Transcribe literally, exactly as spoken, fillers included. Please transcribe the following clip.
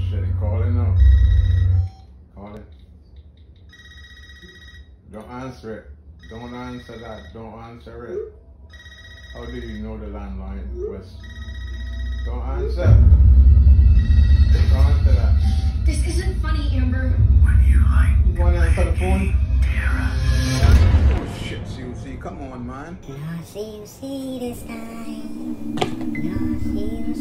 shit, he calling now. Calling. Don't answer it. Don't answer that. Don't answer it. How do you know the landline, West? Don't answer. Don't answer that. This isn't funny, Amber. When you like You want to answer the phone? Tara. Oh shit, C U C, come on, man. No C U C this time. No C U C.